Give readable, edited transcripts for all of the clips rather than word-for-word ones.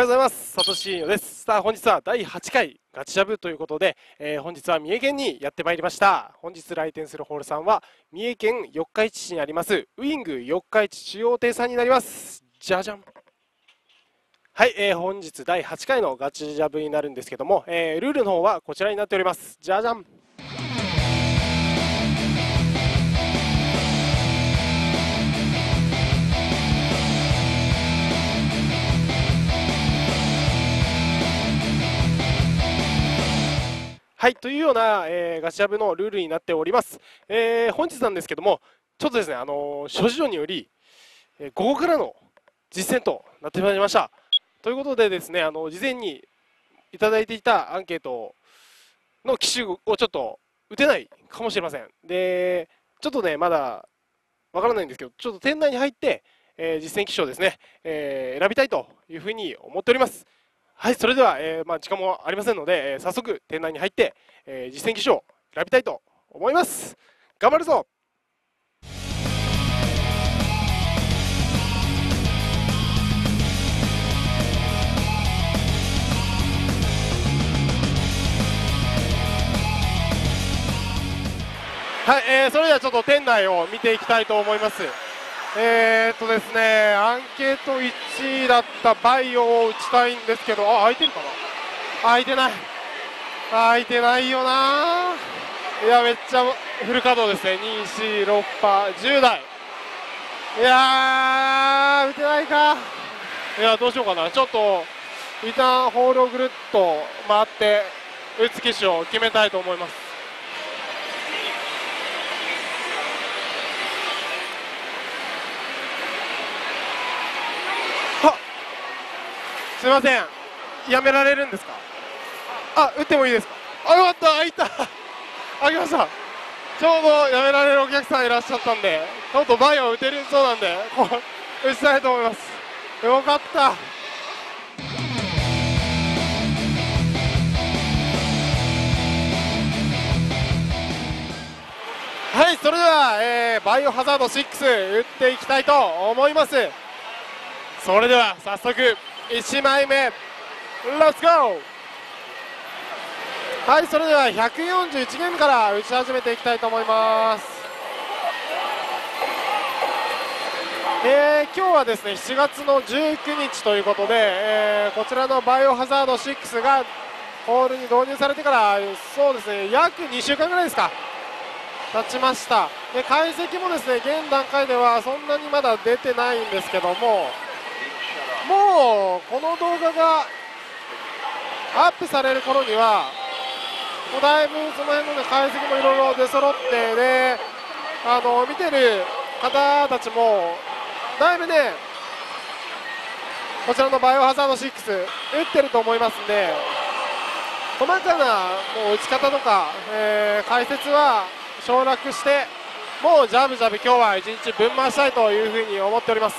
おはようございます。サトシです。さあ、本日は第8回ガチジャブということで、本日は三重県にやってまいりました。本日来店するホールさんは、三重県四日市市にあります、ウイング四日市中央亭さんになります。じゃじゃん。はい、本日第8回のガチジャブになるんですけども、ルールの方はこちらになっております。じゃじゃん。はい、というような、ガチジャブのルールになっております。本日なんですけども、ちょっとですね、諸事情により、午後からの実践となってまいりました。ということでですね、事前にいただいていたアンケートの機種をちょっと打てないかもしれません。で、ちょっとね、まだわからないんですけど、ちょっと店内に入って、実践機種をですね、選びたいというふうに思っております。はい、それでは、時間もありませんので、早速店内に入って、実践機種を選びたいと思います。頑張るぞ。はい、それではちょっと店内を見ていきたいと思います。ですね、アンケート1位だったバイオを打ちたいんですけど、空いてるかな。空いてない。空いてないよな。いや、めっちゃフル稼働ですね。2、4、6パー、10台。いやー、打てないか。いや、どうしようかな。ちょっと、一旦ホールをぐるっと回って、打つ機種を決めたいと思います。すいません、やめられるんですか。打ってもいいですか。よかった、開いた。開きました。ちょうどやめられるお客さんいらっしゃったんで、ちょっとバイオ打てるそうなんで、打ちたいと思います。よかった。はい、それでは、バイオハザード6打っていきたいと思います。それでは早速1枚目、レッツゴー。はい、それでは141ゲームから打ち始めていきたいと思います。今日はですね7月の19日ということで、こちらのバイオハザード6がホールに導入されてからそうですね約2週間ぐらいですか経ちました。で、解析もですね現段階ではそんなにまだ出てないんですけども、もうこの動画がアップされる頃にはもうだいぶその辺の、ね、解析もいろいろ出揃ってで、見てる方たちもだいぶねこちらのバイオハザード6打ってると思いますんで、細かなもう打ち方とか、解説は省略してもうジャブジャブ今日は一日分回したいというふうに思っております。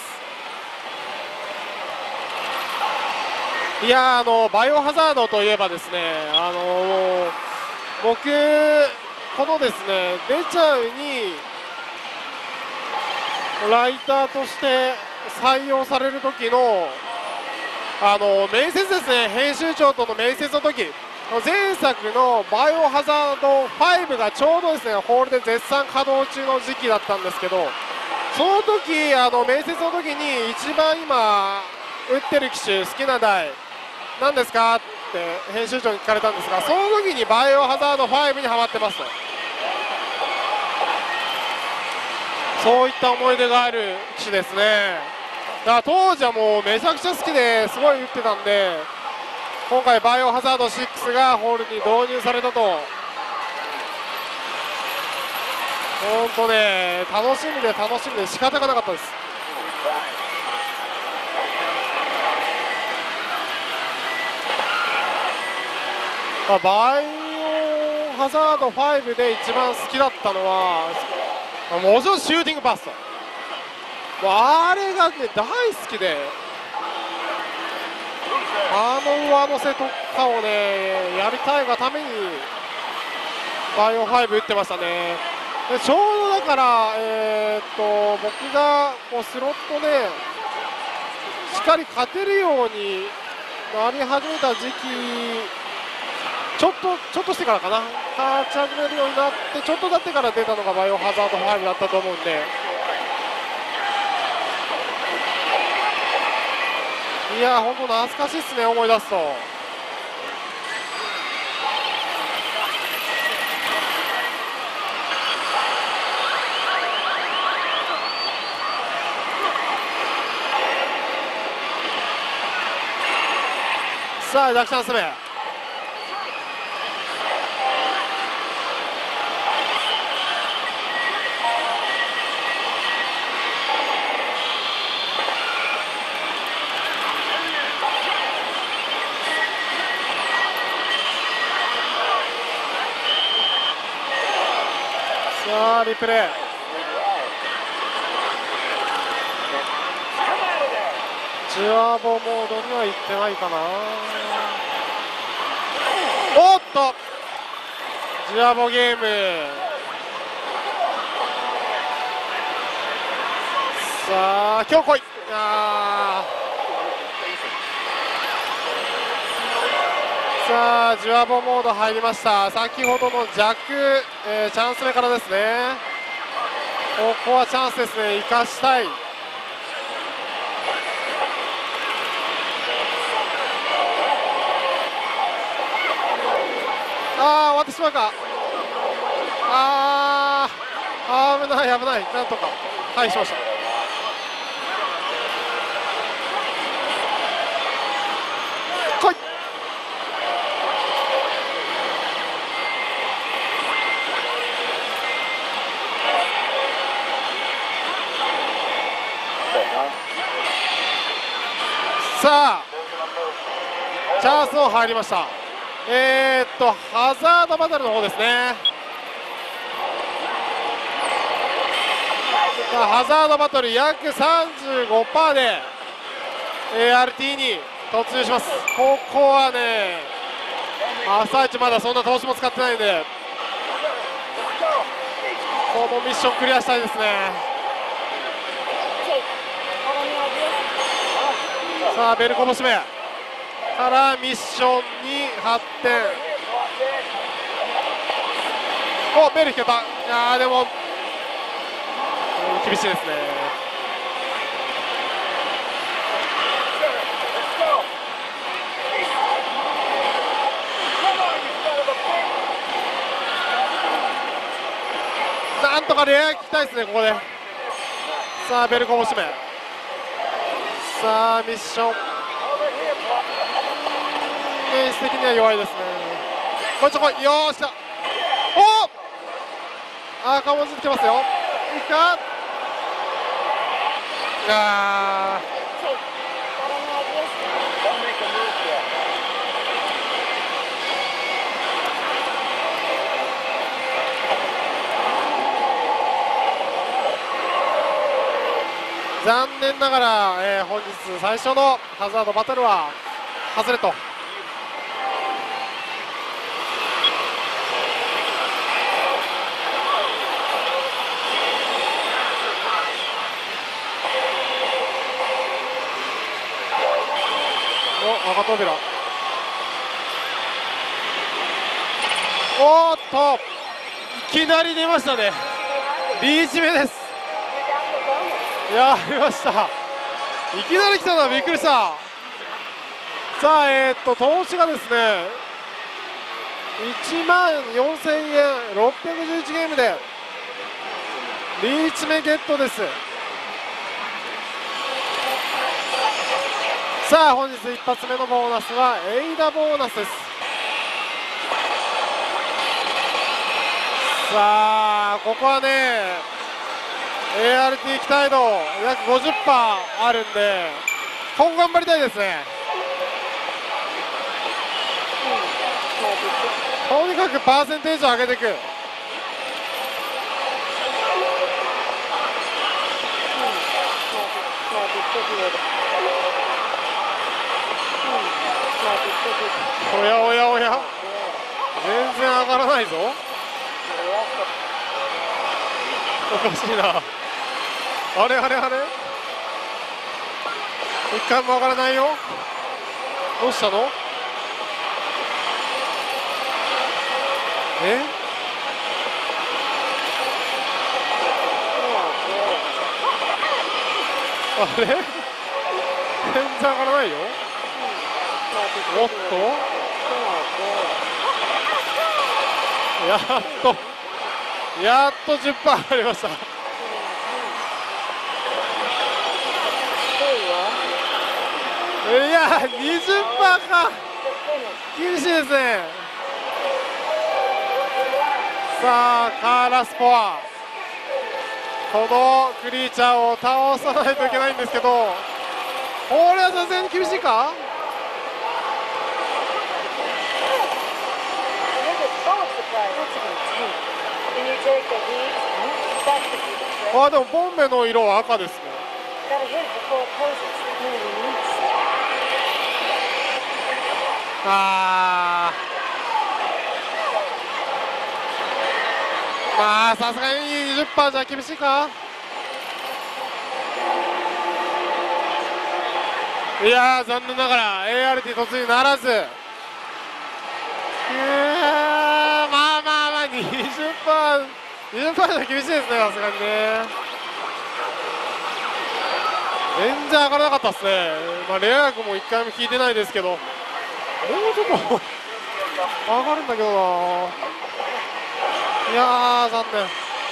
いやバイオハザードといえばですね、僕このですね出ちゃうにライターとして採用される時の面接ですね、編集長との面接の時、前作のバイオハザード5がちょうどですねホールで絶賛稼働中の時期だったんですけど、その時面接の時に一番今打ってる機種好きな台何ですかって編集長に聞かれたんですが、その時にバイオハザード5にハマってますと、そういった思い出がある機種ですね。だから当時はもうめちゃくちゃ好きですごい打ってたんで、今回バイオハザード6がホールに導入されたと本当ね楽しみで楽しみで仕方がなかったです。バイオハザード5で一番好きだったのはもちろんシューティングパスト、あれがね大好きで、上乗せとかをねやりたいがためにバイオ5打ってましたね。でちょうどだから僕がこうスロットでしっかり勝てるようになり始めた時期、ちょっとしてからかな、立ち始めるようになってちょっと経ってから出たのがバイオハザード5だったと思うんで、いや本当懐かしいっすね、思い出すと。さあ、ダクチャンス目。さあ、リプレイ。チュアボモードには行ってないかな。おっと、チュアボゲーム。さあ、今日来い。さあ、ジュアボモード入りました。先ほどの弱、チャンス目からですね。ここはチャンスですね、生かしたい。終わってしまうか。危ない危ない、なんとか回避しました。来い。さあ、チャンスも入りました。ハザードバトルの方ですね。ハザードバトル約 35% で ART に突入します。ここはね、朝一まだそんな投資も使ってないんで、このミッションクリアしたいですね。さあ、ベルこぼし目からミッションに発展。お、ベル引けた。でも厳しいですね。なんとかレア聞きたいですね、ここで。さあ、ベルこぼし目。さあ、ミッションベース的には弱いですね。こいつこい、よーしだ。おかもじってますよ。いくか。残念ながら、本日最初のハザードバトルは外れと。赤扉。おっと、いきなり出ましたね。リーチ目です。やりました。いきなり来たのはびっくりした。さあ、投資がですね、14,000円、611ゲームでリーチ目ゲットです。さあ、本日一発目のボーナスはエイダボーナスです。さあ、ここはね、ART 期待度約 50% あるんで、今後頑張りたいですね。とにかくパーセンテージを上げていく。おやおやおや、全然上がらないぞ。おかしいな。あれ一回も上がらないよ。 どうしたの？あれ全然上がらないよ。おっとやっと 10% 上がりました。いや 20% か、厳しいですね。さあカーラスコア、このクリーチャーを倒さないといけないんですけど、これはさすがに厳しいか。あ、でもボンベの色は赤ですね。まあさすがに 20% じゃ厳しいか。いやー残念ながら ART 突入ならず。まあ 20% じゃ厳しいですね、さすがにね。全然上がらなかったですね。レア役も1回も引いてないですけど、もうちょっと上がるんだけどな。いやー残念。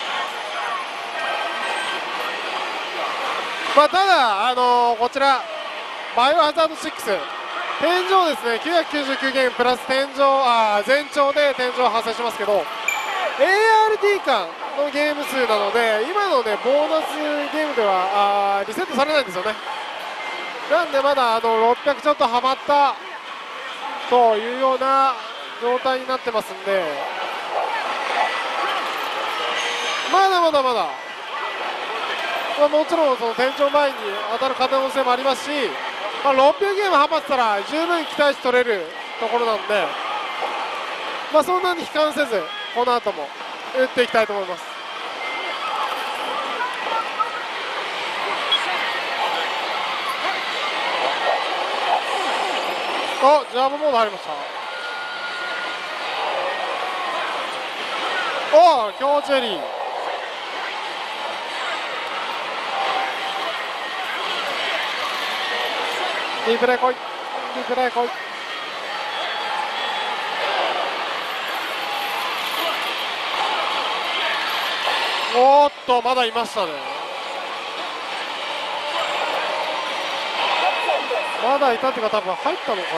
ただこちらバイオハザード6天井ですね、999ゲームプラス全長で天井発生しますけど、 ART 間のゲーム数なので、今のねボーナスゲームではリセットされないんですよね。なんでまだ600ちょっとはまったというような状態になってますんで、まだ、もちろんその天井前に当たる可能性もありますし、600ゲームはまってたら十分期待値取れるところなんで、そんなに悲観せずこの後も打っていきたいと思います。ジャブモード入りました。強チェリー。リプレイ来い。おっとまだいましたね。まだいたっていうか多分入ったのか。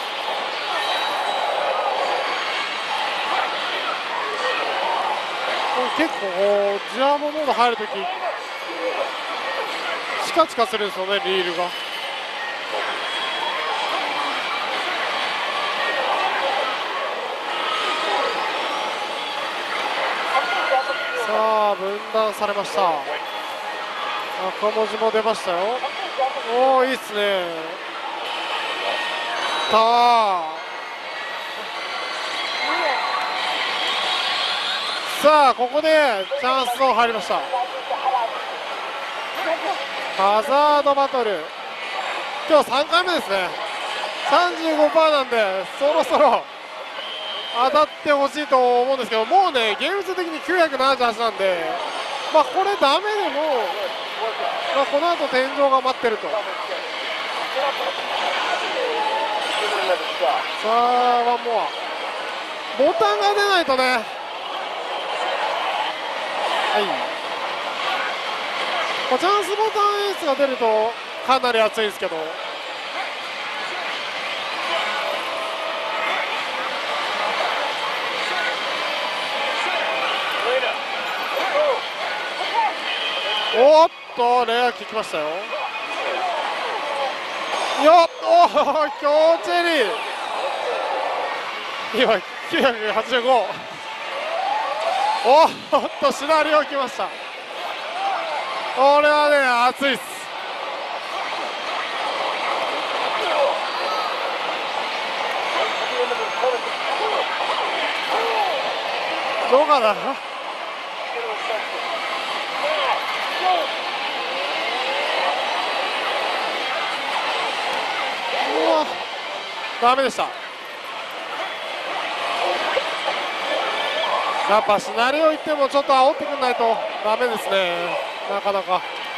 結構ジャーボモード入るときチカチカするんですよね、リールが。さあ分断されました。赤文字も出ましたよ。いいっすね。さあここでチャンスゾーン入りました。ハザードバトル今日3回目ですね。 35% なんでそろそろ当たってほしいと思うんですけど、もうねゲーム数的に978なんで、これダメでも、この後天井が待ってると。さあワンモア、ボタンが出ないとね。チャンスボタン演出が出るとかなり熱いですけど、おっとレア聞きましたよ。強チェリー今985。おっとシナリオ来ました。これはね熱いっす。どうかな。 ダメでした。やっぱシナリオいってもちょっと煽ってくんないとダメですね、なかなか。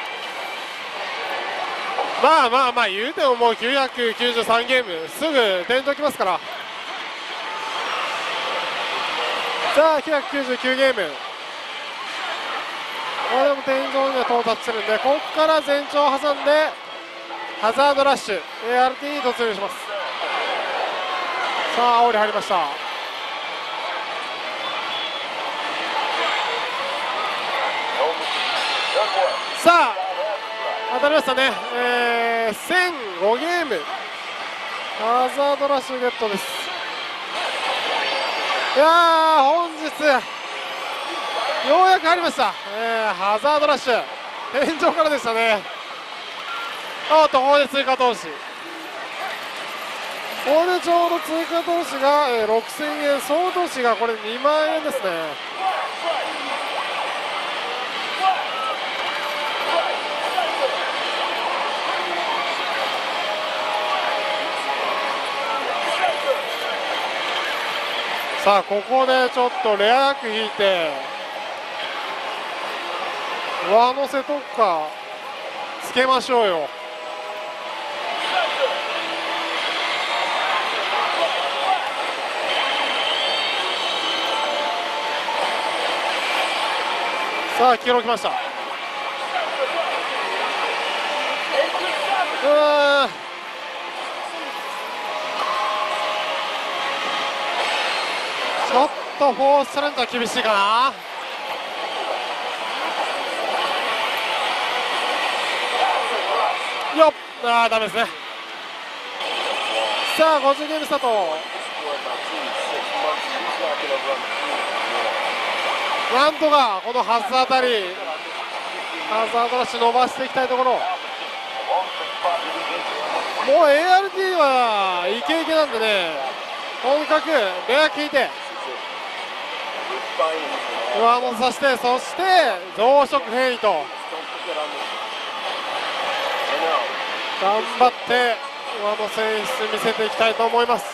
まあまあまあ言うてももう993ゲームすぐ天井きますから。さあ999ゲーム、これでも天井には到達してるんで、ここから前兆を挟んでハザードラッシュ ART に突入します。さあ煽り入りました。さあ当たりましたね、1005ゲームハザードラッシュゲットです。いやー本日ようやく入りました、ハザードラッシュ天井からでしたね。あとここで追加投資、ここでちょうど追加投資が、6000円、総投資がこれ2万円ですね。さあここでちょっとレア役引いて上乗せとかつけましょうよ。さあ黄色きました。ちょっとフォーストレントは厳しいかな。よっ、ダメですね。さあ50ゲームスタート。なんとかこのハスあたりハザードラッシュ伸ばしていきたいところ。もう ART はイケイケなんでね、とにかくレア聞いて上乗せさせて、そして増殖変異と頑張って上乗せ演出見せていきたいと思います。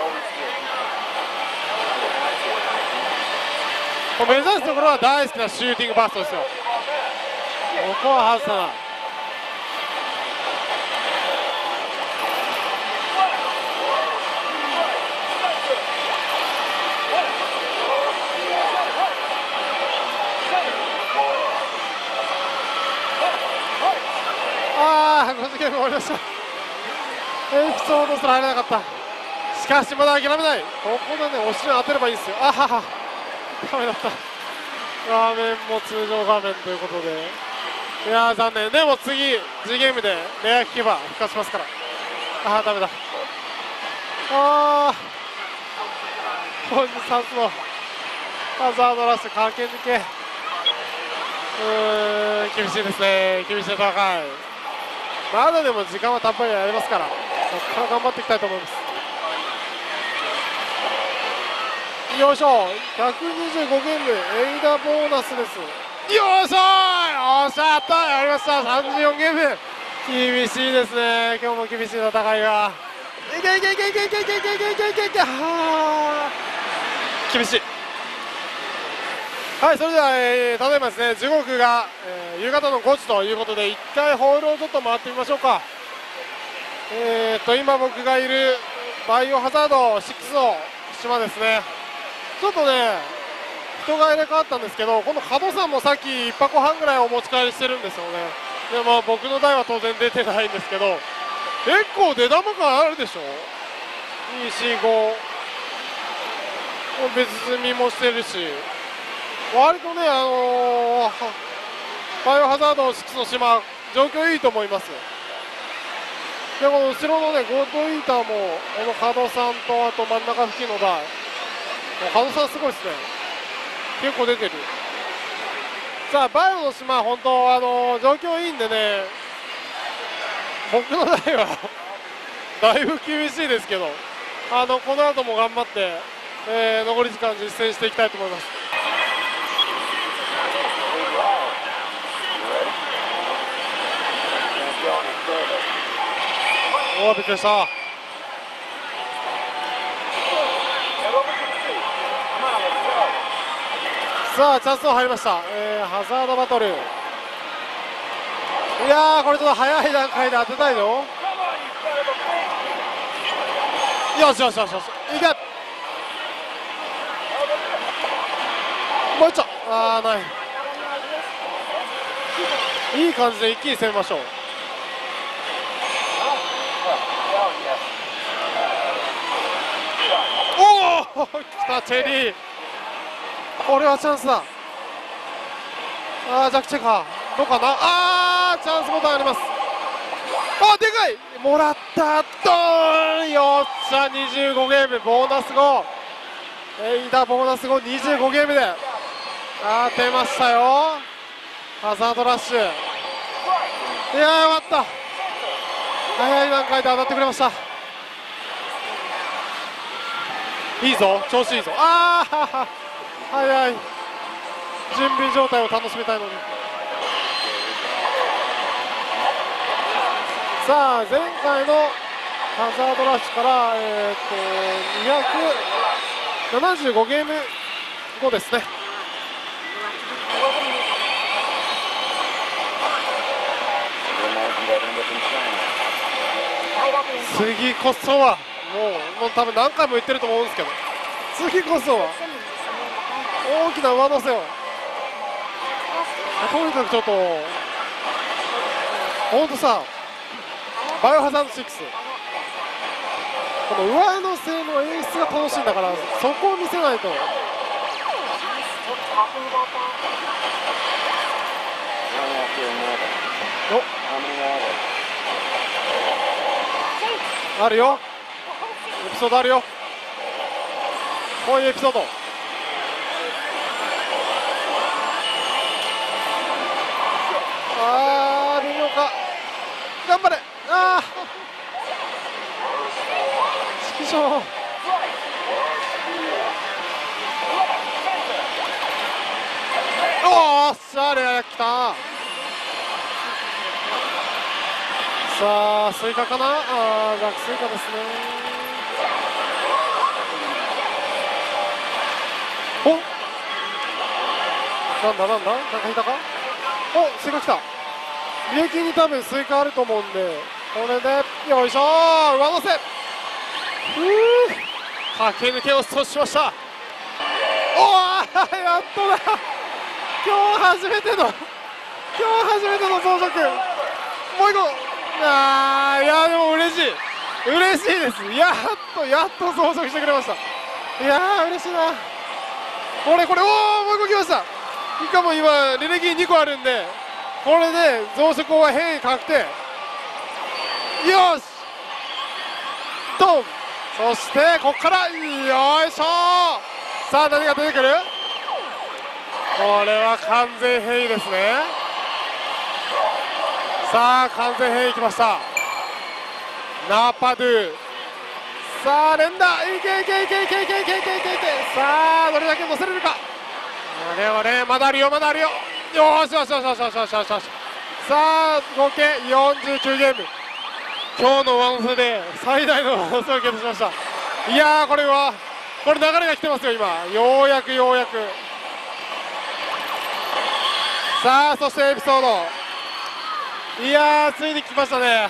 目指すところは大好きなシューティングバーストですよ。ここは外さない。50ゲーム終わりました。エピソードすら入らなかった。しかしまだ諦めない。ここでねお尻当てればいいですよ。あははダメだった。画面も通常画面ということで、いやー残念。でも次ゲームでレア聞けば復活しますから。ダメだ。本日初のハザードラッシュ駆け抜け、厳しいですね。厳しい戦い。まだでも時間はたっぷりありますから、そこから頑張っていきたいと思います。よいしょ、125ゲームエイダボーナスです。よいしょー、よっしゃ、やったー、やりました。34ゲーム厳しいですね。今日も厳しい戦いがいけいけいけいけいけいけいけいけいけいけいけ、はー厳しい。はい、それでは、ただいまですね、時刻が、夕方の5時ということで、1回ホールをちょっと回ってみましょうか。今僕がいるバイオハザード6の島ですね。ちょっとね人が入れ替わったんですけど、この角さんもさっき1箱半ぐらいお持ち帰りしてるんですよね。でも僕の台は当然出てないんですけど、結構出玉感あるでしょ。245別積みもしてるし、割とねバイオハザード6の島状況いいと思います。でこの後ろのねゴードイーターもこの角さんとあと真ん中付近の台、角さんすごいですね。結構出てる。さあバイオの島本当状況いいんでね、僕の台はだいぶ厳しいですけど、この後も頑張って、残り時間実践していきたいと思います。びっくりした。 さあチャンスが入りました、ハザードバトル。いやーこれちょっと早い段階で当てたいよ。よしよしよしよし、いけ。もう一丁。あーない。いい感じで一気に攻めましょう。おお来たチェリー、これはチャンスだ。あージャックチェカーどうかな。あーチャンスボタンあります。あでかい、もらった。ドーン、よっしゃ25ゲームボーナス5、エイダボーナス5、25ゲームで当てましたよ。ハザードラッシュ、いやーよかった、早い段階で当たってくれました。いいぞ、調子いいぞ。ああ早い、準備状態を楽しみたいのに。さあ前回のハザードラッシュから275ゲーム後ですね。次こそはもう多分何回も言ってると思うんですけど、次こそは大きな上乗せを。とにかくちょっと本当さ、バイオハザード6、この上乗せの演出が楽しいんだから、そこを見せないと。あるよ、エピソードあるよ、こういうエピソード。あー微妙か、頑張れ。あー指揮所、おーしゃれ来た。さあスイカかな、あー逆スイカですね。おなんだなんかいたか。おスイカ来た。利益に多分スイカあると思うんで、これでよいしょー上乗せ、駆け抜けを阻止しました。おーやっとだ、今日初めての増殖、もう一個。あーいやでも嬉しいです。やっと増殖してくれました。いやー嬉しいな。これおーもう一個来ました。しかも今履歴2個あるんで、これで増殖は変異確定。よしドン。そしてここからよいしょー。さあ何が出てくる。これは完全変異ですね。さあ完全変異きました。ナパドゥ、さあ連打、いけ。さあどれだけ乗せれるか。まだあるよ。よし。さあ合計49ゲーム、今日のワンフで最大の放送をゲットしました。いやーこれ流れが来てますよ今、ようやく。さあそしてエピソード、いやーついに来ましたね。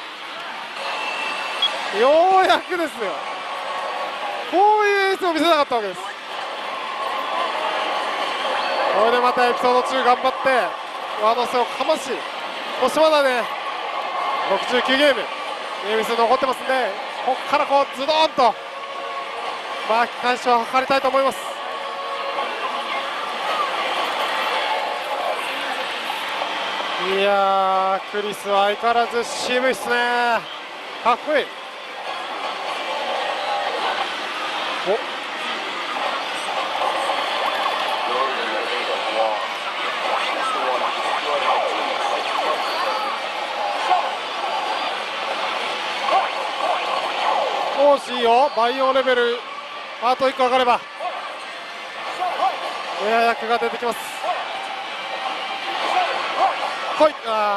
ようやくですよ。こういう演出を見せなかったわけです。これでまたエピソード2頑張って上乗せをかまし、そしてまだね69ゲームゲーム数残ってますんで、ここからこうズドーンと巻き返しを図りたいと思います。いやークリスは相変わらず渋いっすね、かっこいい。お惜しいよ、バイオレベルあと1個上がればエア役が出てきます。はい、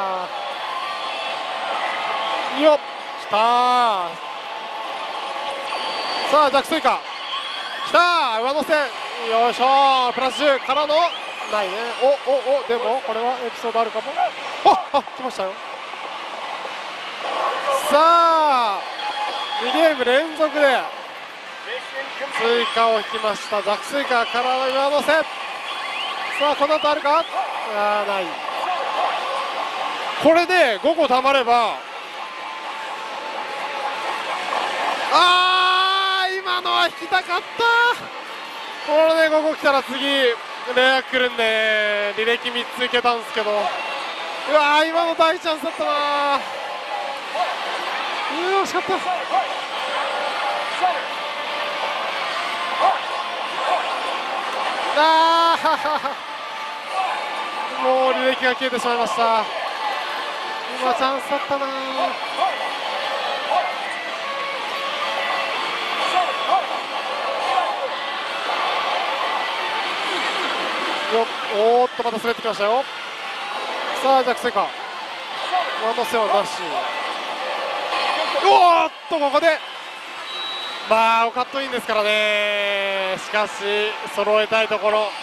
よっきたー。さあジャックスイカきたー、上乗せよいしょ、プラス10からのないね。でもこれはエピソードあるかも。来ましたよ。さあ2ゲーム連続で追加を引きました弱水化からの上乗せ。さあこの後あるか。ない。これで5個たまれば、今のは引きたかった。これで5個来たら次レア来るんで履歴3ついけたんですけど、今の大チャンスだったな。惜しかった。もう履歴が消えてしまいました。今チャンスだったな。おっとまた滑ってきましたよ。さあ弱水化上乗せはなし。ここでカットインですからね。しかし揃えたいところよ。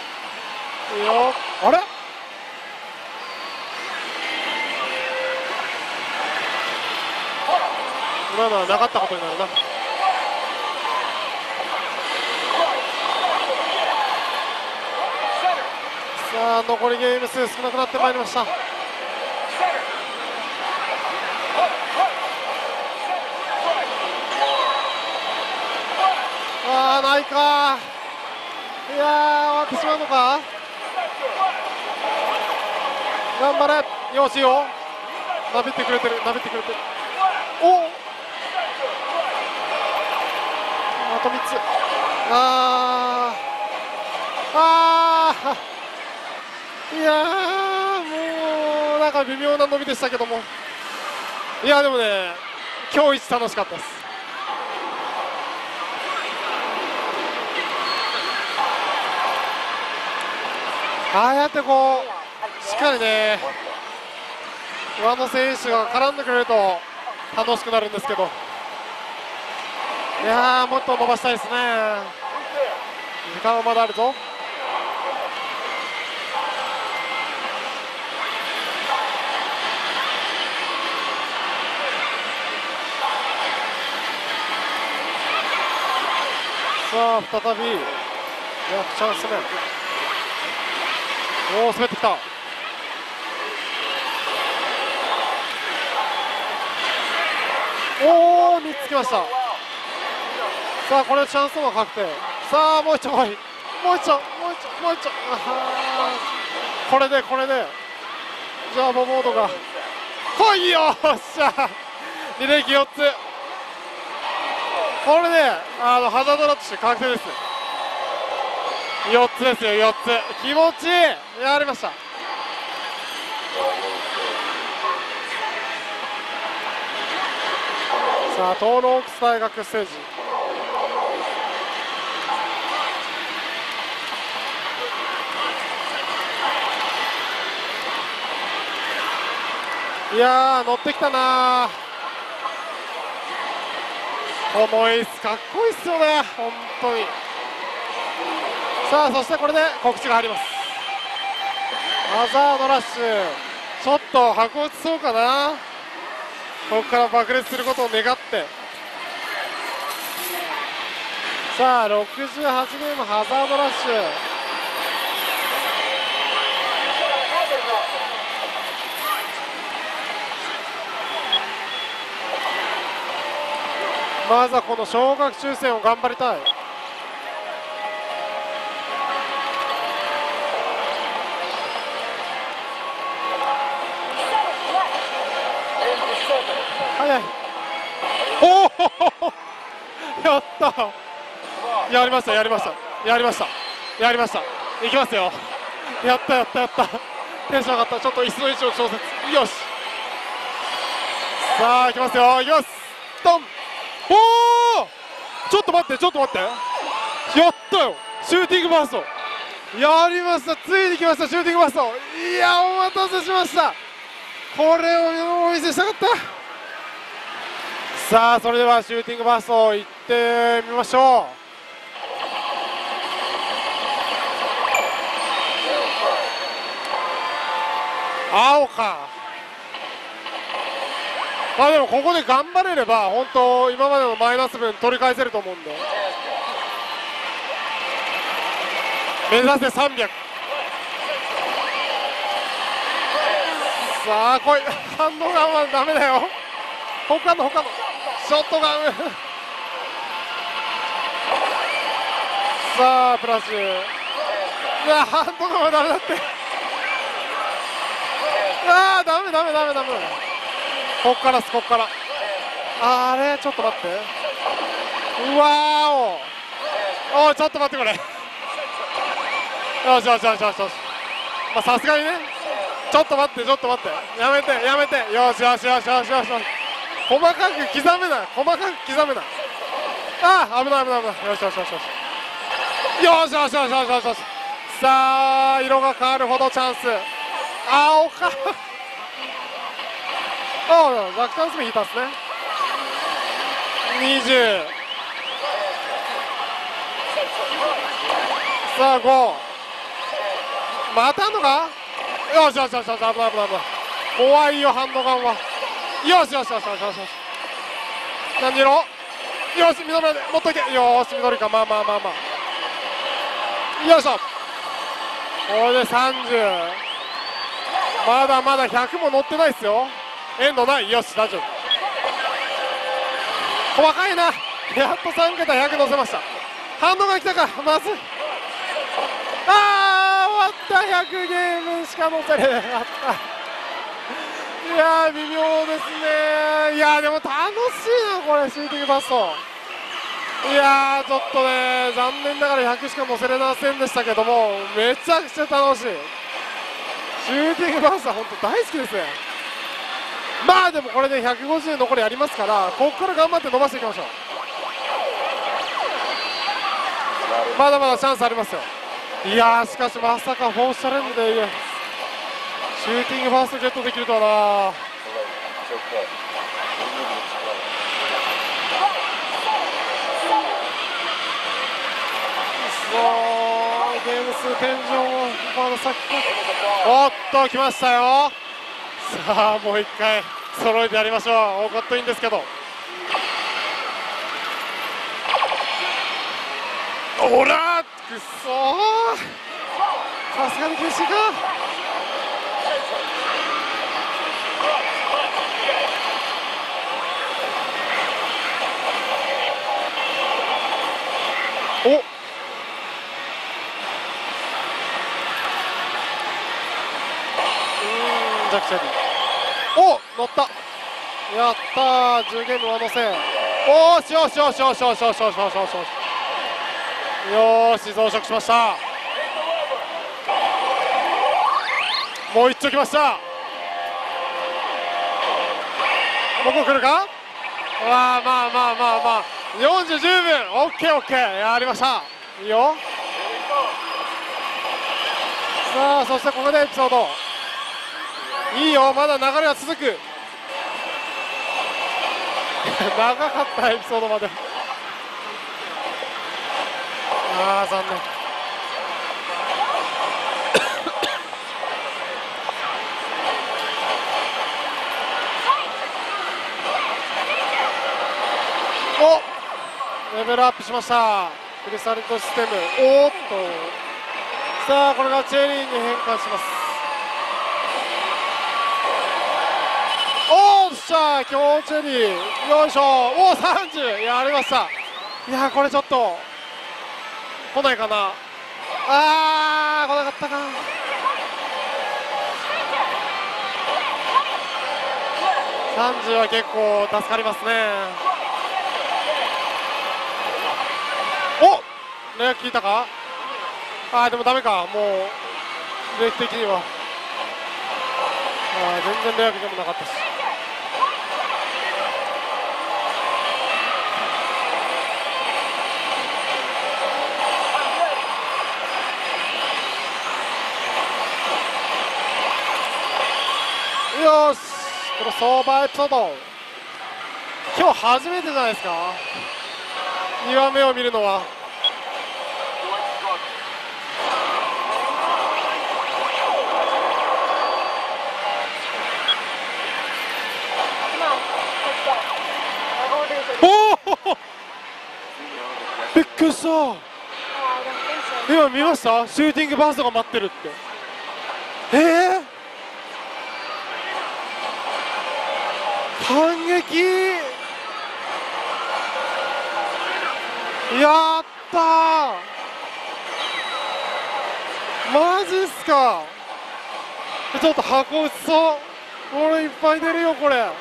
あれ今のはなかったことになるな。さあ残りゲーム数少なくなってまいりました。ないか。終わってしまうのか。頑張れ。よしよ。なびってくれてる。あと3つ。もうなんか微妙な伸びでしたけども、でもね、今日一楽しかったです。ああやってこうしっかりね上野選手が絡んでくれると楽しくなるんですけど、もっと伸ばしたいですね。時間はまだあるぞ。さあ再びチャンス目。滑ってきた。3つきました。さあこれチャンスも確定。さあもう一丁来い。もう一丁。これでジャーボモードが来いよ。っしゃ履歴4つ。これでハザードラッシュ確定です。4つですよ。4つ気持ちいい。やりました。さあ東ロークス大学ステージ。乗ってきたな。このエースかっこいいっすよね本当に。さあそしてこれで告知が入ります。ハザードラッシュちょっと箱落ちそうかな。ここから爆裂することを願って。さあ68ゲームハザードラッシュ。まずはこの小学抽選を頑張りたい。早い。やった。やりましたいきますよ。やったテンション上がった。ちょっと椅子の位置を調節。よしさあいきますよ。ドン。ちょっと待ってやったよ。シューティングバーストやりました。ついに来ましたシューティングバースト。お待たせしました。これをお見せしたかった。さあそれではシューティングバーストいってみましょう。 青か。まあでもここで頑張れれば本当今までのマイナス分取り返せると思うんで、目指せ300。さあ来い、ハンドガンはダメだよ。他のショットガンさあプラス、ハンドガンはダメだって。ダメ。こっからあれちょっと待って、うわーおいちょっと待って、これよし、まあさすがにね、ちょっと待ってやめて、よし、細かく刻めない、危ない、よし、さあ色が変わるほどチャンス、青かザクチャンスも引いたっすね。20、さあ5、またあんのか、よし、危ない、怖いよハンドガンは。よし、何色、よし、緑まで持っといて、よし、緑か、まあよいしょ、これで30、まだ100も乗ってないっすよ。エンドない、よし、大丈夫。細かいな、やっと3桁100乗せました。ハンドガン来たか、まずい。終わった、100ゲームしか乗せれなかった。いやー微妙ですね。いやーでも楽しいなこれ、シューティングバスト。いやーちょっとね、残念ながら100しか乗せれませんでしたけども、めちゃくちゃ楽しい。シューティングバストは本当大好きですね。まあでもこれで150残りありますから、ここから頑張って伸ばしていきましょう。まだまだチャンスありますよ。いやーしかしまさかフォースチャレンジでシューティングファーストゲットできるとはな。ゲーム数天井をまだ先か。おっと来ましたよ。さあもう一回揃えてやりましょう。オーカットいいんですけど、おらくっそー、さすがに厳しいか。おジャックシャディ、お乗った、やったー、10ゲーム上乗せ、おーしよし、増殖しました。もう一丁きました。ここ来るか、まあ40十分、オッケーやりました、いいよ。さあそしてここでエピソードいいよ、まだ流れは続く長かったエピソードまで残念レベルアップしました、クリスタルトシステム。おっと、さあこれがチェリーに変換します。おっしゃ、強チェリー、よいしょ、お30、やりました。いやこれちょっと来ないかな、来なかったか。30は結構助かりますね。レア効いたか、でもダメか、もうレーキ的には全然レア効でもなかったし。よし、このソーバーエピソード今日初めてじゃないですか、2話目を見るのは。 おお、びっくりした。今見ました？シューティングバーストが待ってるって。反撃、やったー、マジっすか。ちょっと箱打ちそう、これいっぱい出るよこれ。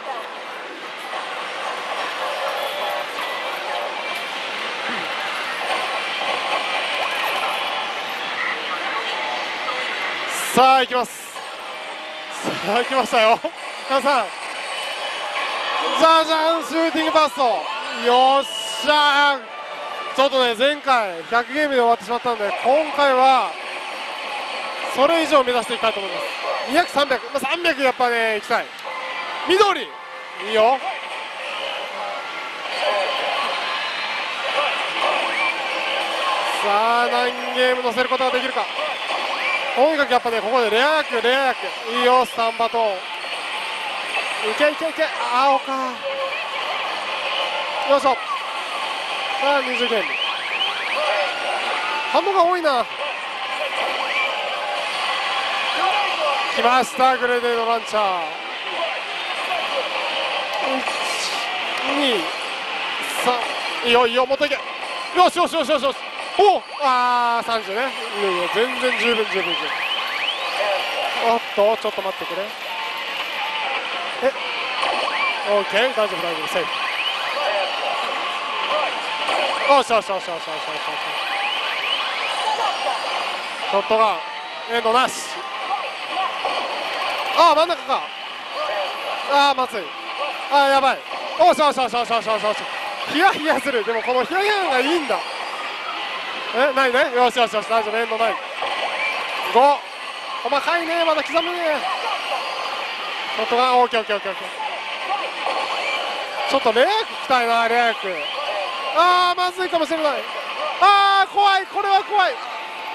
さあ行きます。さあ来ましたよ皆さん。じゃじゃん、シューティングバースト、よっしゃー。ちょっとね、前回100ゲームで終わってしまったので、今回はそれ以上目指していきたいと思います。200、300、300やっぱね、いきたい。緑、いいよ。さあ、何ゲーム乗せることができるか。とにかくやっぱね、ここでレア役、レア役、いいよ、スタンバトン。いけいけいけ、青か。よいしょ。さあ、20ゲーム。反応が多いな。来ました、グレネードランチャー。1、2、3、いいよいいよ、もっといけ。よしよしよしよしよし。おお、あー、30ね。いやいや、全然十分十分十分。おっと、ちょっと待ってくれ。オーケー、大丈夫大丈夫、セーフ。よしよしよしよしよしよしよし。ショットガン、エンドなし。あー、真ん中か。あー、まずい。あー、やばい。おしよしよしよしよしよしよし。ヒヤヒヤする。でもこのヒヤヒヤがいいんだ。ないね。よしよしよし、大丈夫、エンドない。5、細かいね、まだ刻むね。ショットガン、オーケーオーケーオーケーオーケー。ちょっとレア役きたいな、レア役。あー、まずいかもしれない。あー、怖い、これは怖い。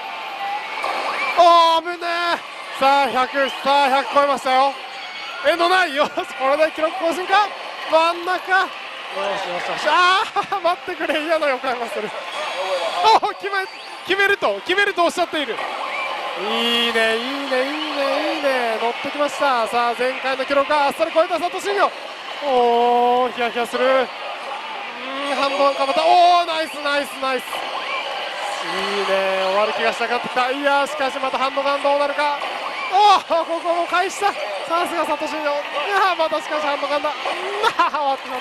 おー、危ねえ。さあ100、さあ100超えましたよ。エンドない。よし、これで記録更新か。真ん中。よしよしよし。あー、待ってくれ、嫌な予感がする。おー、決めるとおっしゃっている。いいねいいねいいねいいね、乗ってきました。さあ前回の記録があっさり超えた佐藤真也。おお、ヒヤヒヤする。ハンドかまた。おお、ナイスナイスナイス。いいね、終わる気がしたかってきた。いやしかしまたハンドガンどうなるか。おお、ここも返した。さすが佐藤真也。いやまたしかしハンドガンだ。終わってしまった。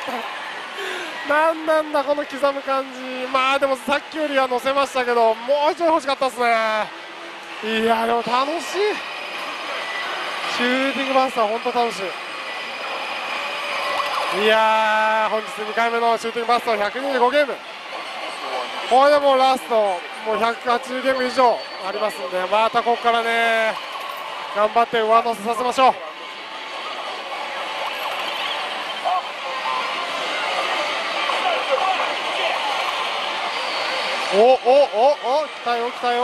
なんだこの刻む感じ。まあでもさっきよりは乗せましたけど、もうちょい欲しかったですね。いやでも楽しい。シューティングバーストは本当楽しい。いやー、本日2回目のシューティングバースト125ゲーム。これでもうラストもう180ゲーム以上ありますんで、またここからね頑張って上乗せさせましょう。お来たよ来たよ。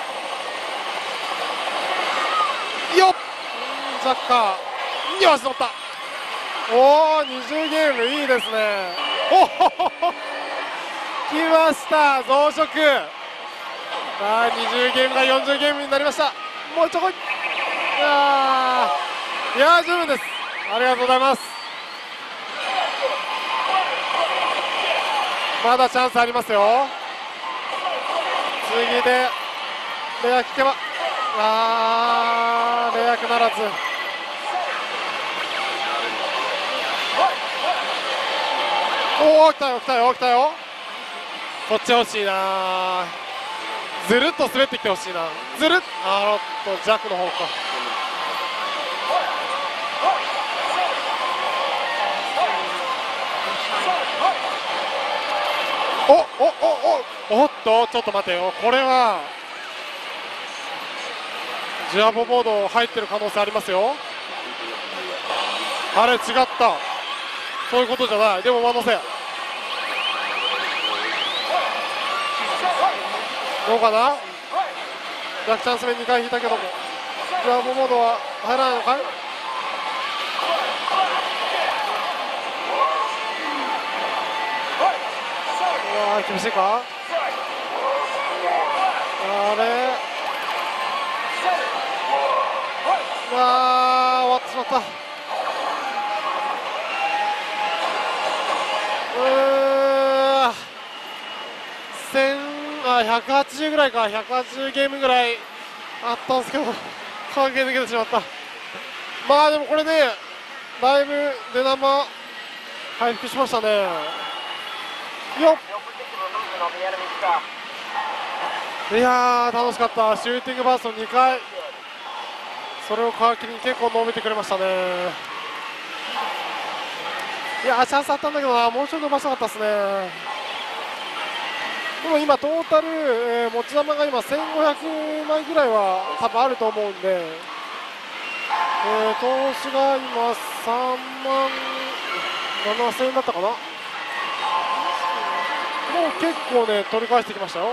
よっ、ジャッカー、よし乗った。おお、20ゲームいいですね。おほほほ、来ました増殖。さあ20ゲームが40ゲームになりました。もうちょこい。いやー十分です。ありがとうございます。まだチャンスありますよ。次でレア聞けば、レアくならず。おお、来たよ来たよ来たよ。こっち欲しいな。ずるっと滑ってきてほしいな。ずるっ、弱の方か。おっと、ちょっと待てよ。これはジアボモード入ってる可能性ありますよ。あれ違った、そういうことじゃない。でも上乗せどうかな。逆チャンス目2回引いたけどもジアボモードは入らないのかい。 あー厳しいか。あれ終わってしまった。180ぐらいか、180ゲームぐらいあったんですけど関係抜けてしまった。まあでもこれでだいぶ出玉回復しましたね。よっ、いやー楽しかった。シューティングバースト2回、それを皮切りに結構伸びてくれましたね。いやーチャンスあったんだけどな、もうちょい伸ばしたかったですね。でも今トータル、持ち玉が今1500枚ぐらいは多分あると思うんで、投資が今3万7000円だったかな。もう結構ね取り返してきましたよ。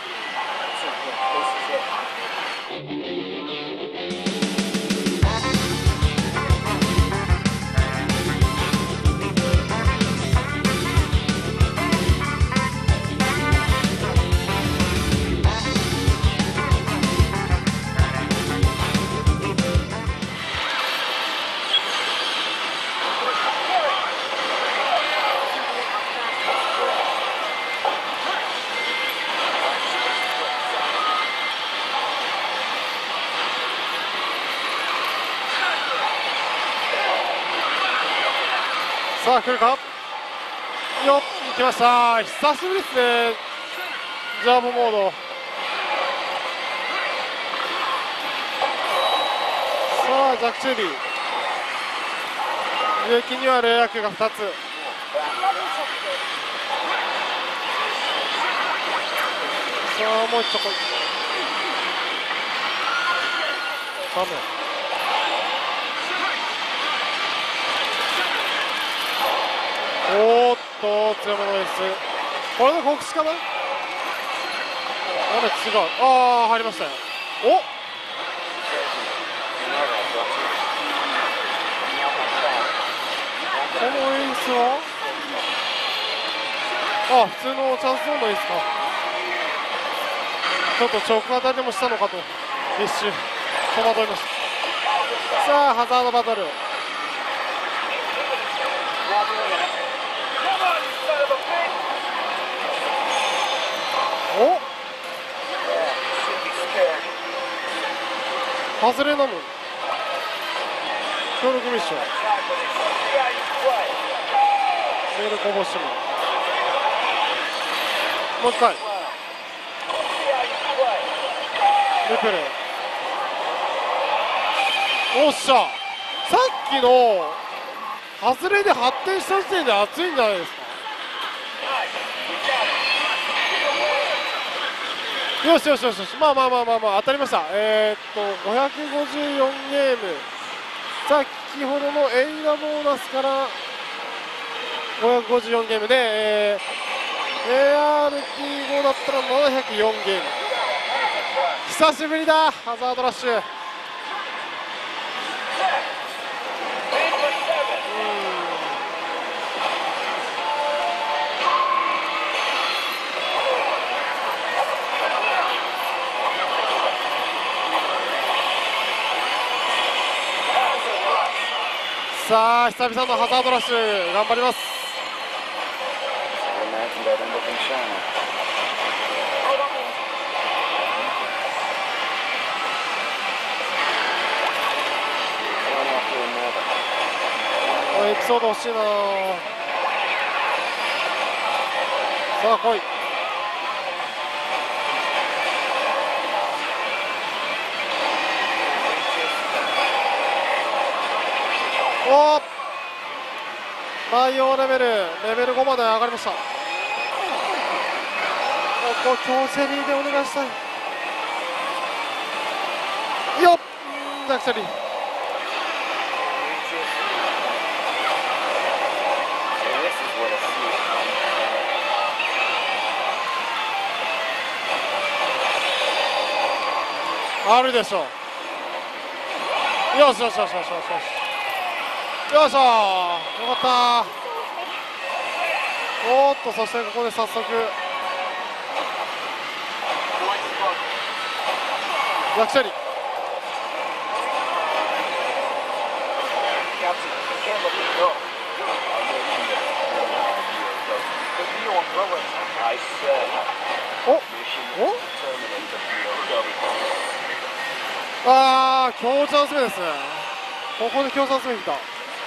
さあ来るか。よっ、来ました。久しぶりですね、ジャーボモード。さあジャック・チェリー、植木にはレイアクが2つ。さあもう一丁こい。ダメ。おーっと強めのエース、これで国士かな。あれ違う、ああ入りましたよ。お、このエースは普通のチャンスゾーンのエースか。ちょっと直当たりでもしたのかと一瞬戸惑いました。さあハザードバトル、お、外れなのに協力ミッション、メールこぼしてももう一回リプレイ。おっしゃ、さっきの外れで発展した時点で熱いんじゃないですか。よしよしよしよし、まあ当たりました。554ゲーム、先ほどのエイラボーナスから554ゲームで、ART5 だったら704ゲーム。久しぶりだハザードラッシュ。さあ久々のハザードラッシュ頑張ります。エピソード欲しいな。さあ来い。おー、内容レベル5まで上がりました。ここ強セリーでお願いしたいよっ。ジャックセリー、あるでしょう。よしよしよしよしよしよしよいしょ、よかった。おっとそしてここで早速逆処理。ああ、強チャンス目ですね。ここで強チャンス目に来た。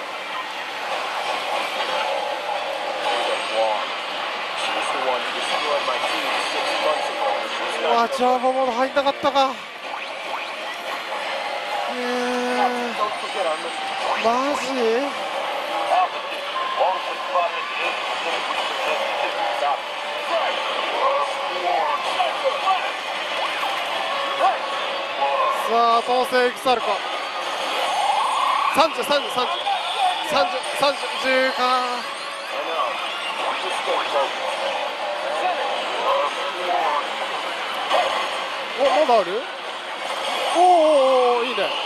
ジャーボモード入んなかったか。マジ？さあ統制いくつあるか。30、30、30、30、30、10か。まだある？おお、いいね。10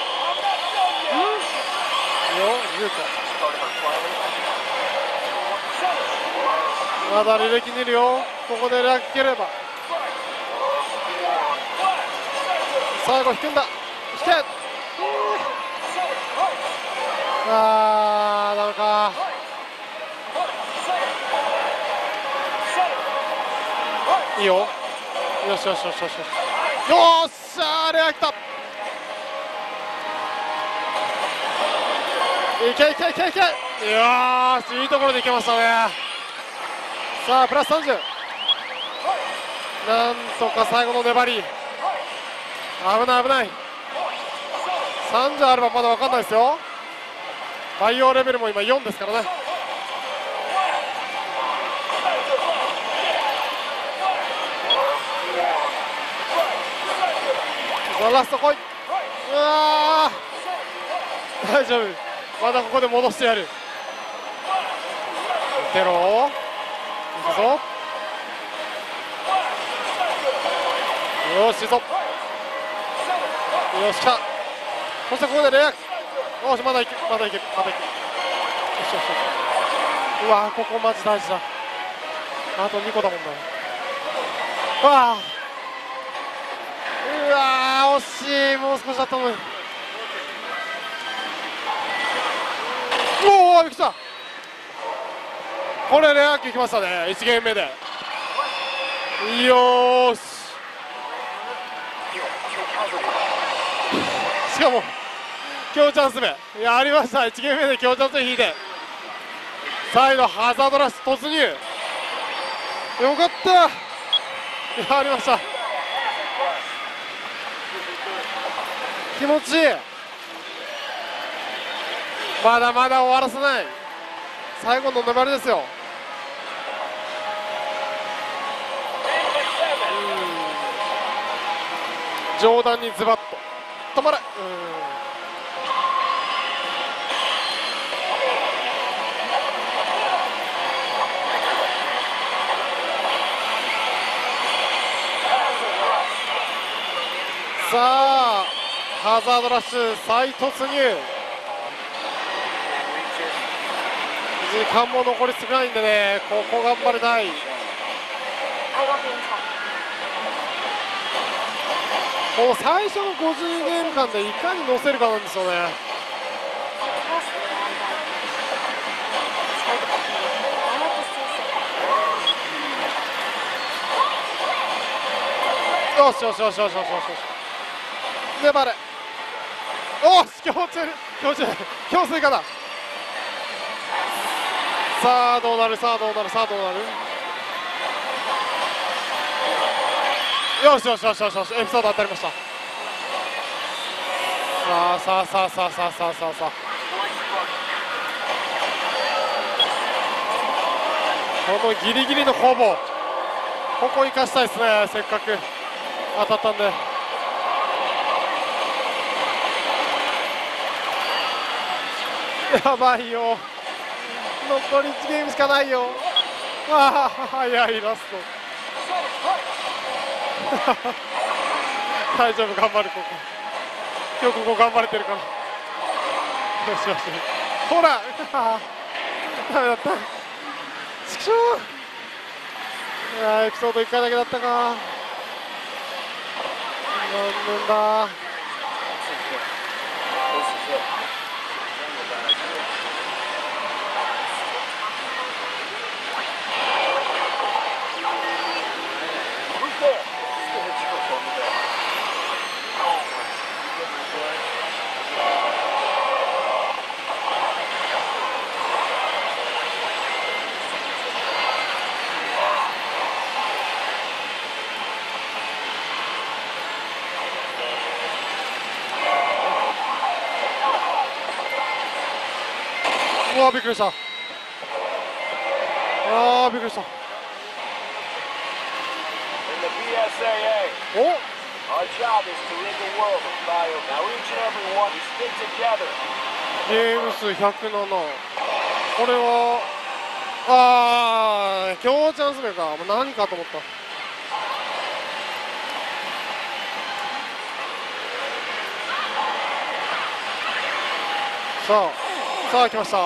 か。まだ履歴見るよ。ここでラッキーければ。最後引くんだ。引け。ダメか。いいよ。よしよしよしよしよし。よっしゃー、レア来た。いけいけいけいけ。よーし、いいところでいけましたね。さあプラス30。なんとか最後の粘り。危ない危ない。30あればまだ分かんないですよ。バイオレベルも今4ですからね。ラスト来い。うわー、大丈夫。まだここで戻してやる。テローいくぞ。よしいいぞ。よしか。そしてここでレア。よし、まだいけまだいけまだいけ。よしよしよし。うわー、ここマジ大事だ。あと2個だもんな。うわー、うわー、惜しい。もう少しだったのに。おお、びっくりした。これレアキーきましたね、1ゲーム目で。よーし。しかも強チャンス目やりました。1ゲーム目で強チャンス目引いて再度ハザードラッシュ突入。よかった、やりました。気持ちいい。まだまだ終わらせない。最後の粘りですよ。上段にズバッと止まれ。さあハザードラッシュ再突入。時間も残り少ないんでね、ここ頑張りたい。この最初の52ゲーム間でいかに乗せるかなんですよね。よしよしよしよしよしよし。粘れ。おし、強追加だ。さあどうなる、さあどうなる、さあどうなる。よしよしよしよしよし、エピソード当たりました。さあさあさあさあさあさあさあさあ、このギリギリの攻防、ここ生かしたいですね。せっかく当たったんで。やばいよ、残り1ゲームしかないよ。ああ早いラスト。大丈夫、頑張る。ここ今日ここ頑張れてるから。よしよし、ほらダメだった。ちくしょう。エピソード1回だけだったか。 残念だ。うわ、びっくりした。あー、びっくりした。お、ゲーム数107。これは強チャンス目か。もう何かと思った。さあ来ました。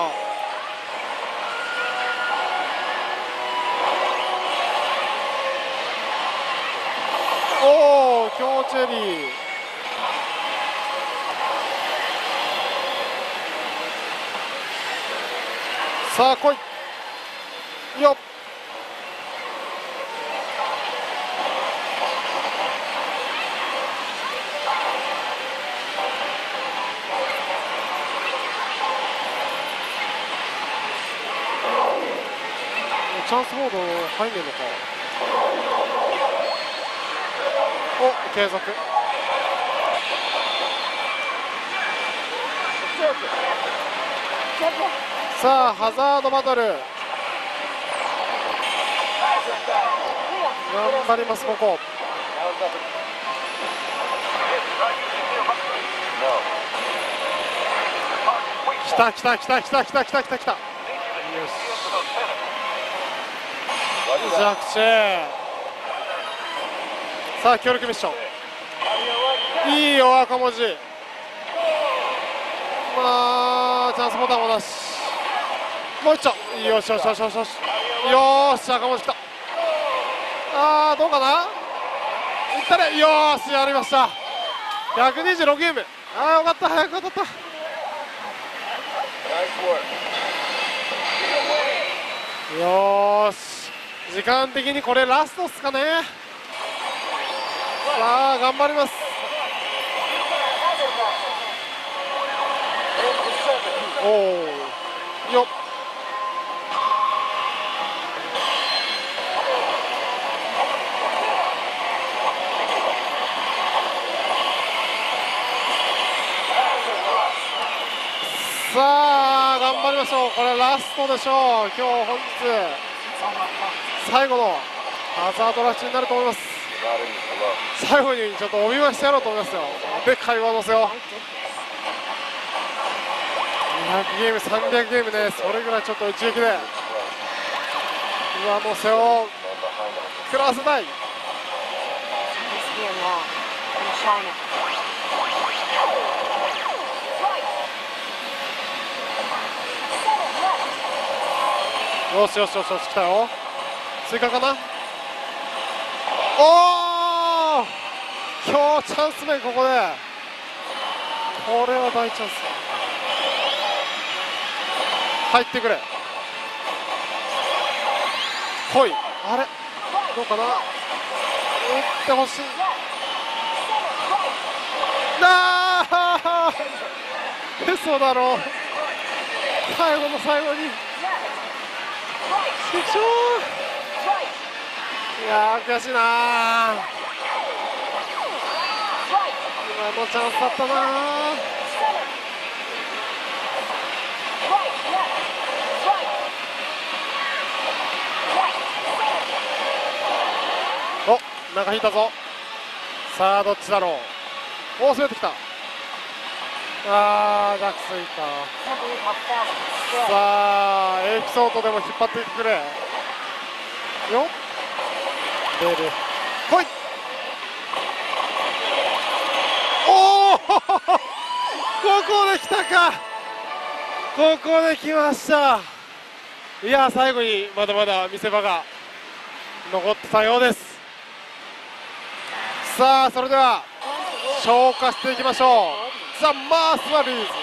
おお、強チェリー。さあ来いよっ。チャンスボード入んねえのか。お、継続。さあハザードバトル頑張ります。ここ来た。よし、弱チ。さあ協力ミッションいいよ赤文字。まあチャンスボタンもなし。もう一丁。よし赤文字来た。どうかな。いったね。よーし、やりました。126ゲーム。よかった、早く当たった。よーし、時間的にこれラストっすかね。さあ頑張ります。おおよっ。さあ頑張りましょう。これラストでしょう。今日本日最後のハザードラッシュになると思います。最後にちょっとお見舞いしてやろうと思いますよ。でかい上乗せを200ゲーム300ゲームね。それぐらいちょっと一撃で上乗せを食らわせたい。よし来たよ。追加かな。おお、今日チャンス目。ここでこれは大チャンス。入ってくれ。来い。あれどうかな。打ってほしい。嘘だろ。最後の最後にいやー悔しいな。今のチャンスだったな。お、中引いたぞ。さあどっちだろう。おお、滑ってきた。ガクついた。さあエピソードでも引っ張っていってくれよ。出る。来い。おおここで来たか。ここで来ました。いや最後にまだまだ見せ場が残ってたようです。さあそれでは消化していきましょう。ザ・マースワリーズ、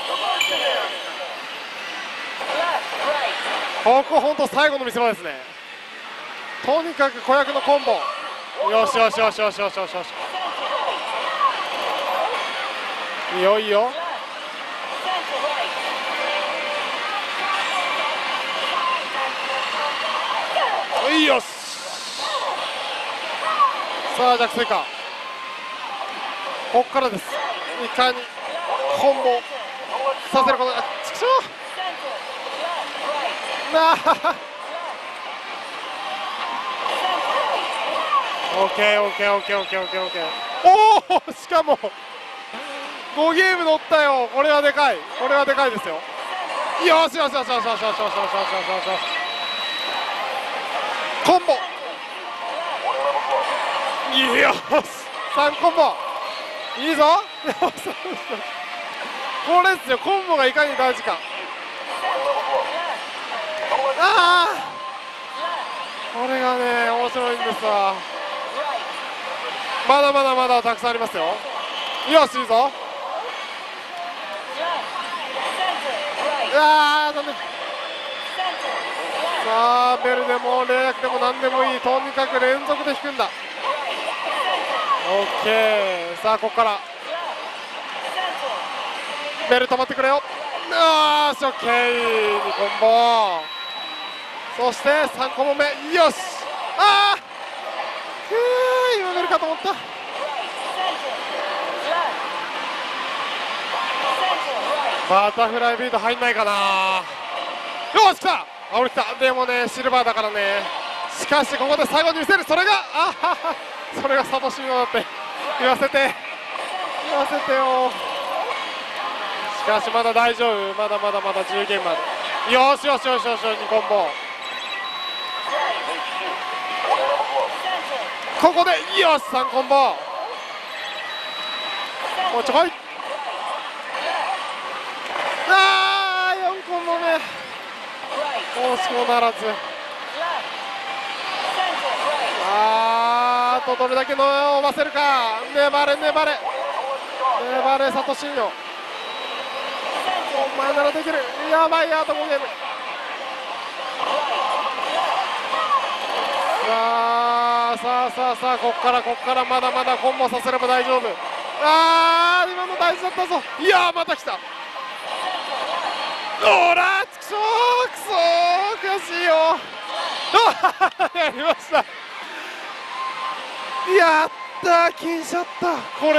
ここ本当最後の見せ場ですね。とにかく子役のコンボ、よしよしよしよしよしよしよし、いいよいいよ。いいよし。さあ弱水か、ここからです。いかにコンボさせることが、ちくしょうなあオッケーオッケーオッケーオッケーオッケーオッケー。おお、しかも5ゲーム乗ったよ。これはでかい、これはでかいですよ。よしよしよしよしよしよしよしよしよしよしよし、コンボ、よし3コンボ、いいぞこれですよ、コンボがいかに大事か。ああ、これがね面白いんですわ。まだまだまだたくさんありますよ。よし、いいぞ。ああ、なんで。さあベルでもレイヤクでも何でもいい、とにかく連続で引くんだ。オッケー、さあここからベル止まってくれよ。よし、オッケー、2コンボ、そして3コンボ目、よし。ああ、今ベルかと思った。バタフライビート入んないかな。よし、来た。あ、俺来た。でもねシルバーだからね。しかしここで最後に見せる、それがそれがサトシーノだって言わせてよ。しかしまだ大丈夫、まだまだまだ10ゲームまで。よしよしよしよし、2コンボ、ここでよし3コンボ、もうちょこい。あー、4コンボ目、惜しくもならず。どれだけ伸ばせるか。粘れ粘れ粘れ、サトシーノ、お前ならできる。やばい、あと5ゲーム。さあここからまだまだコンボさせれば大丈夫。今の大事だったぞ。いやー、また来た。おらー、くそー、悔しいよやりました。やったー、金シャッター。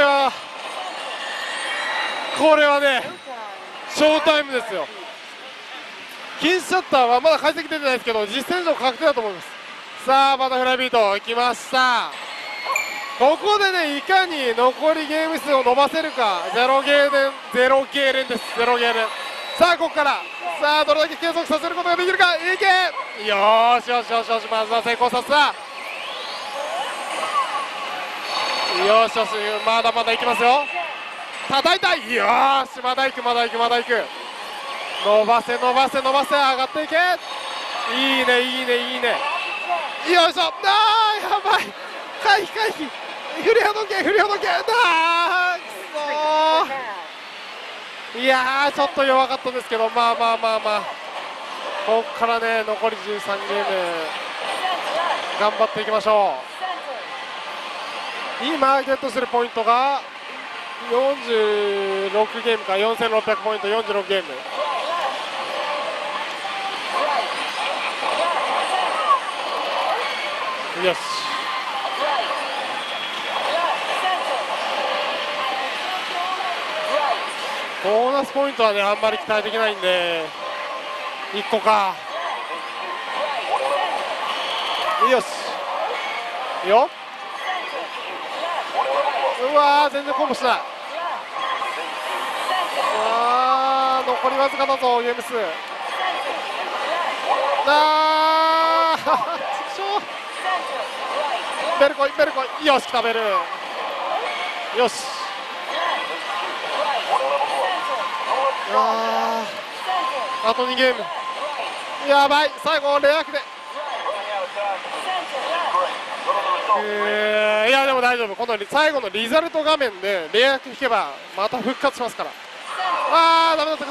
これはねショータイムですよ。金シャッターはまだ解析出てないですけど、実戦上確定だと思います。さあバタフライビートきました。ここでねいかに残りゲーム数を伸ばせるか。0ゲー連です。0ゲー連。さあここからさあどれだけ継続させることができるか。いけ、よーしよしよしよし、まずは成功させた。よしよし、まだまだいきますよ。叩いた。よーし、まだいく。伸ばせ上がっていけ。いいね。よいしょ。やばい、回避、振りほどけ。くそー。いやー、ちょっと弱かったですけど、まあここからね残り13ゲーム頑張っていきましょう。今ゲットするポイントが46ゲームか、4600ポイント、46ゲーム。よし、ボーナスポイントはねあんまり期待できないんで1個か。よし、いいよ。うわー、全然コンボしない。残りわずかだぞゲーム数。ベル来い。よし、来たベル。よし。あと2ゲーム。やばい、最後レイアクで。 いやでも大丈夫、この最後のリザルト画面でレイアップ引けばまた復活しますから。あーダメだったか。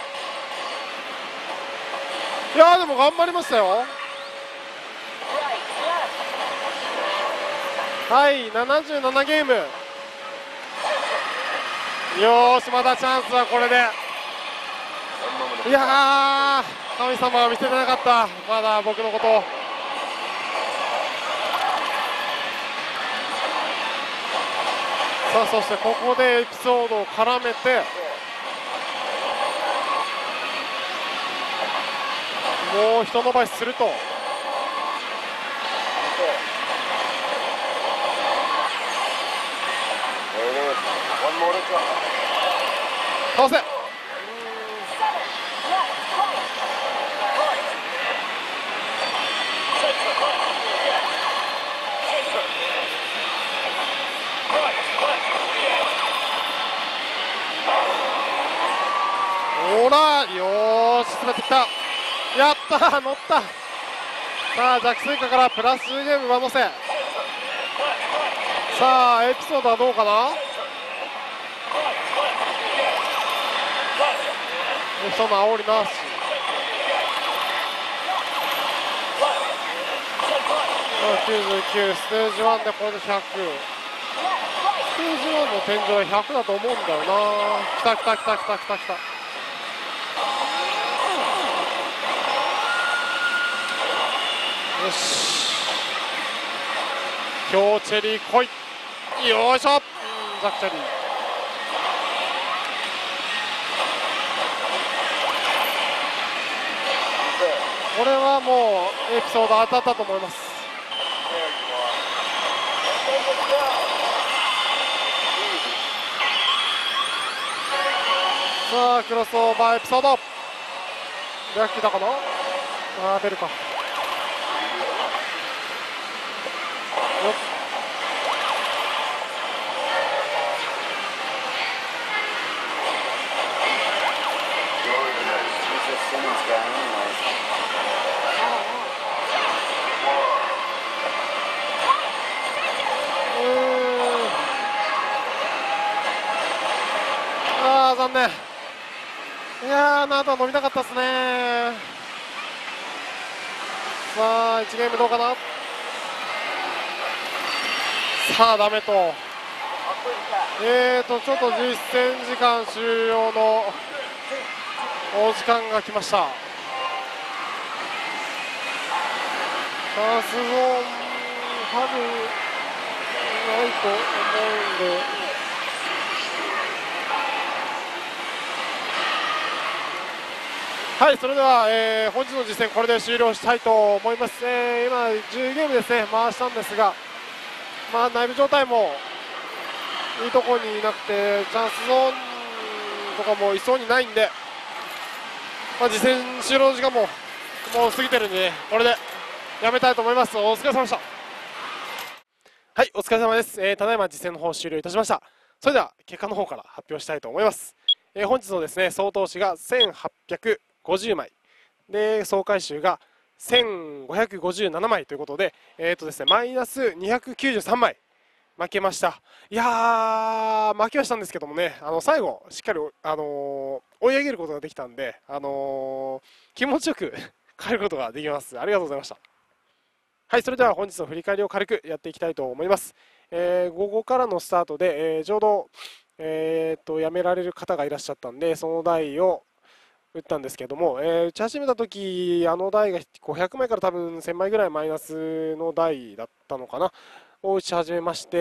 いやでも頑張りましたよ。はい、77ゲーム。よーし、まだチャンスはこれで。いやー神様は見せてなかった、まだ僕のことを。さあそしてここでエピソードを絡めてもう一伸ばしすると。倒せ。ほら、よーし、滑ってきた。やったー、乗った。さあ弱水化からプラスゲーム上乗せ。さあエピソードはどうかな。その煽りなし。99、ステージ1でこれで100。ステージ1の天井は100だと思うんだよな。きたきたきたきたきたきた。よし、今日チェリー来い。よいしょ、ザクチェリー。これはもうエピソード当たったと思います。さあクロスオーバーエピソード。ラッキーだかな。あー出るか。あー残念。いやーなどは伸びなかったですね。さあ1ゲームどうかな。さあダメと。ちょっと実戦時間終了のお時間が来ました。パスゾーン多分ないと思うんで、はい、それでは、本日の実戦これで終了したいと思います。今10ゲームですね回したんですが、まあ、内部状態もいいところにいなくてチャンスゾーンとかもいそうにないんで、まあ、実戦終了の時間ももう過ぎてるんで、ね、これでやめたいと思います。お疲れ様でした。はい、お疲れ様です。ただいま実戦の方終了いたしました。それでは結果の方から発表したいと思います。本日のですね総投資が1850枚で、総回収が1557枚ということで、ですね、マイナス293枚負けました。いやー負けはしたんですけどもね、最後しっかり、追い上げることができたんで、気持ちよく帰ることができます。ありがとうございました。はい、それでは本日の振り返りを軽くやっていきたいと思います。午後からのスタートで、ちょうど、辞められる方がいらっしゃったんで、その台を打ったんですけども、打ち始めた時台が500枚から多分1000枚ぐらいマイナスの台だったのかなを打ち始めまして、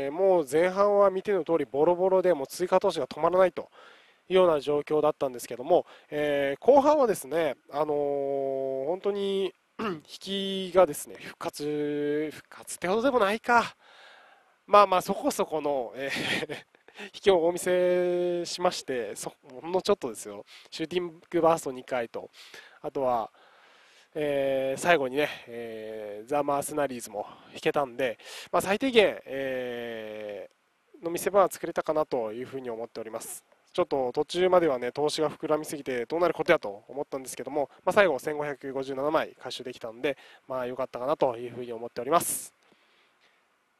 もう前半は見ての通りボロボロでもう追加投資が止まらないというような状況だったんですけども、後半はですね、本当に引きがですね復活ってほどでもないか、まあまあそこそこの、引きをお見せしまして、ほんのちょっとですよ、シューティングバースト2回と、あとは、最後にね、ザ・マースナリーズも引けたんで、まあ、最低限、の見せ場は作れたかなというふうに思っております。ちょっと途中まではね投資が膨らみすぎてどうなることやと思ったんですけども、まあ、最後1557枚回収できたんで、まあ良かったかなというふうに思っております。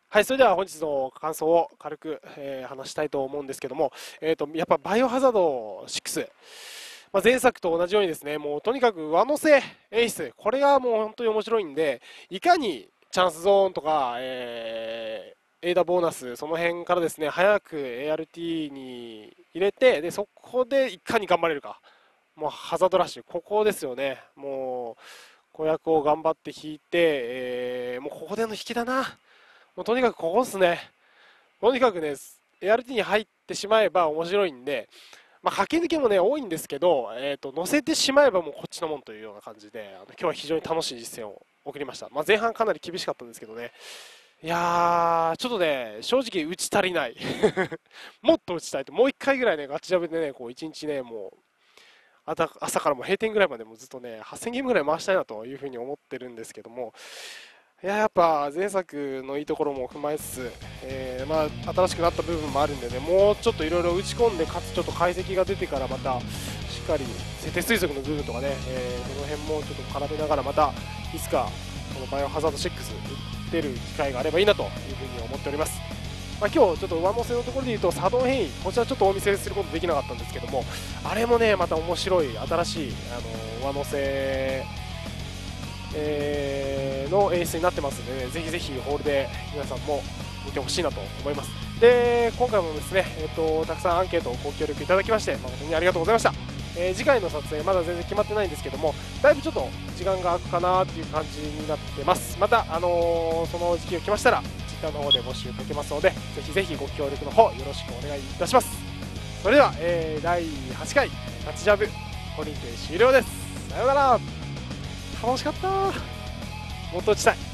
はい、それでは本日の感想を軽く、話したいと思うんですけども、やっぱバイオハザード6、前作と同じようにですね、もうとにかく上乗せ演出、これがもう本当に面白いんで、いかにチャンスゾーンとか、エイダボーナス、その辺からですね、早く ART に入れて、でそこでいかに頑張れるか、もうハザードラッシュ、ここですよね、もう子役を頑張って引いて、もうここでの引きだな。もうとにかくここですね。とにかくね、ART に入ってしまえば面白いんで、駆け抜けもね、多いんですけど、乗せてしまえばもうこっちのもんというような感じで、今日は非常に楽しい実戦を送りました。前半かなり厳しかったんですけどね。いやー、ちょっとね、正直打ち足りない。もっと打ちたいと、もう1回ぐらいね、ガチジャブでね、こう1日ね、もう、朝からもう閉店ぐらいまでもずっとね、8000ゲームぐらい回したいなというふうに思ってるんですけども、やっぱ前作のいいところも踏まえつつ、新しくなった部分もあるんでね、もうちょっといろいろ打ち込んで、かつちょっと解析が出てからまたしっかり設定推測の部分とかね、その辺もちょっと絡めながらまたいつかこのバイオハザード6打ってる機会があればいいなというふうに思っております。今日ちょっと上乗せのところで言うと作動変異、こちらちょっとお見せすることできなかったんですけども、あれもねまた面白い新しい上乗せの演出になってますので、ね、ぜひぜひホールで皆さんも見てほしいなと思います。で今回もですね、たくさんアンケートをご協力いただきまして誠にありがとうございました。次回の撮影まだ全然決まってないんですけども、だいぶちょっと時間が空くかなっていう感じになってます。また、その時期が来ましたら Twitter の方で募集かけますので、ぜひぜひご協力の方よろしくお願いいたします。それでは、第8回タッチジャブこれにて終了です。さようなら。楽しかった。もっと打ちたい。